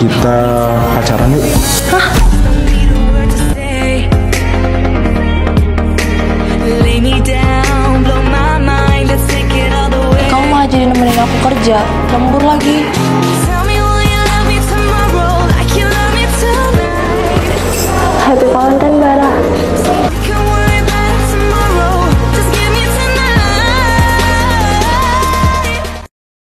kita pacaran yuk. Hah? Kamu malah jadi nemenin aku kerja, lembur lagi. Happy Valentine, Bara.